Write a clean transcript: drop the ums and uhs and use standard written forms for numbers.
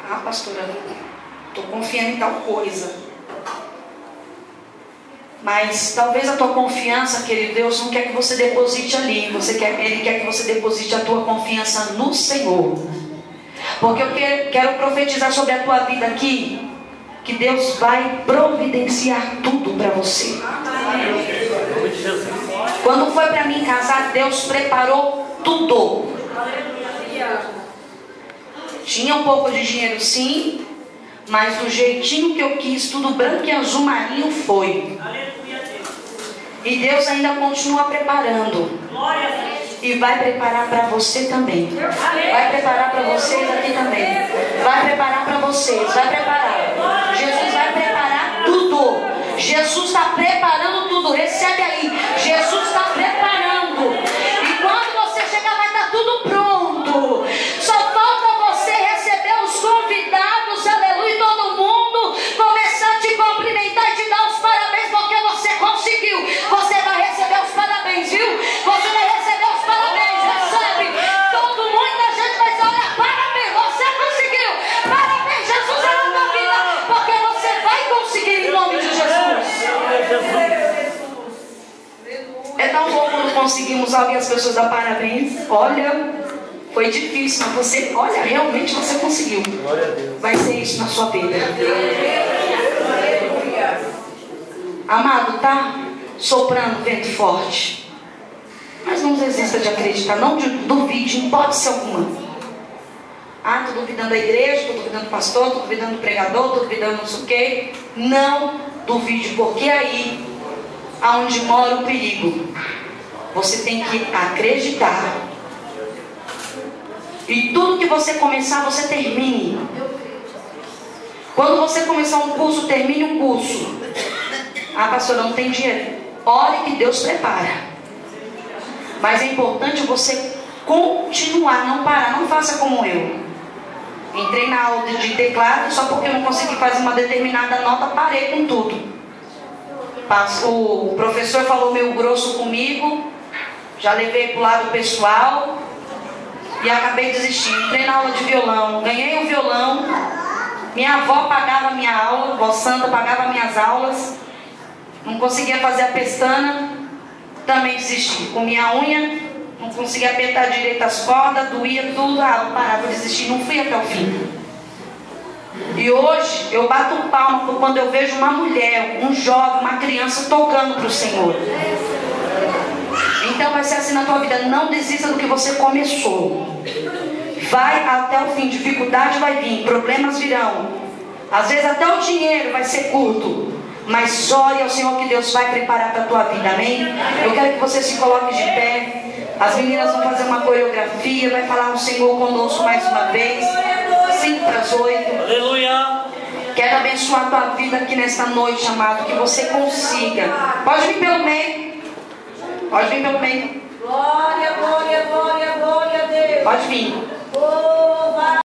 Ah, pastora, estou confiando em tal coisa. Mas talvez a tua confiança, querido Deus, não quer que você deposite ali. Ele quer que você deposite a tua confiança no Senhor. Porque eu quero profetizar sobre a tua vida aqui, que Deus vai providenciar tudo para você. Quando foi para mim casar, Deus preparou tudo. Tinha um pouco de dinheiro, sim, mas do jeitinho que eu quis, tudo branco e azul marinho foi. E Deus ainda continua preparando. E vai preparar para você também. Vai preparar para vocês aqui também. Vai preparar para vocês. Vai preparar. Jesus vai preparar tudo. Jesus está preparando tudo. Recebe aí. Jesus está preparando. E quando você chegar, vai estar tudo pronto. Só falta você receber os convidados. Aleluia. E todo mundo começar a te cumprimentar e te dar os parabéns, porque você conseguiu. Você vai receber os parabéns, viu? Você vai receber os parabéns. Recebe. Muita gente vai dizer: olha, parabéns, você conseguiu. Parabéns, Jesus é na tua vida, porque você vai conseguir em nome de Jesus. É tão bom quando conseguimos algo e as pessoas dão parabéns. Olha, foi difícil, mas você, olha, realmente você conseguiu. Vai ser isso na sua vida. Amado, tá soprando vento forte, mas não desista de acreditar. Não duvide, em hipótese alguma. Ah, estou duvidando da igreja, estou duvidando do pastor, estou duvidando do pregador, estou duvidando não sei o quê. Não duvide, porque aí aonde mora o perigo. Você tem que acreditar. E tudo que você começar, você termine. Quando você começar um curso, termine um curso. Ah, pastor, não tem dinheiro. Ore que Deus prepara. Mas é importante você continuar, não parar. Não faça como eu. Entrei na aula de teclado, só porque eu não consegui fazer uma determinada nota, parei com tudo. O professor falou meio grosso comigo, já levei para o lado pessoal e acabei desistindo. Entrei na aula de violão, ganhei o violão, minha avó pagava a minha aula, vó Santa pagava minhas aulas, não conseguia fazer a pestana, também desisti. Com minha unha, não conseguia apertar direito as cordas, doía tudo, eu parava, desistir, não fui até o fim. E hoje eu bato palma quando eu vejo uma mulher, um jovem, uma criança tocando para o Senhor. Então vai ser assim na tua vida. Não desista do que você começou. Vai até o fim. Dificuldade vai vir, problemas virão. Às vezes até o dinheiro vai ser curto. Mas ore ao Senhor que Deus vai preparar para a tua vida, amém? Eu quero que você se coloque de pé. As meninas vão fazer uma coreografia, vai falar o Senhor conosco mais uma vez. 5 para as 8. Aleluia. Quero abençoar a tua vida aqui nesta noite, amado. Que você consiga. Pode vir pelo meio. Pode vir pelo meio. Glória, glória, glória, glória a Deus. Pode vir.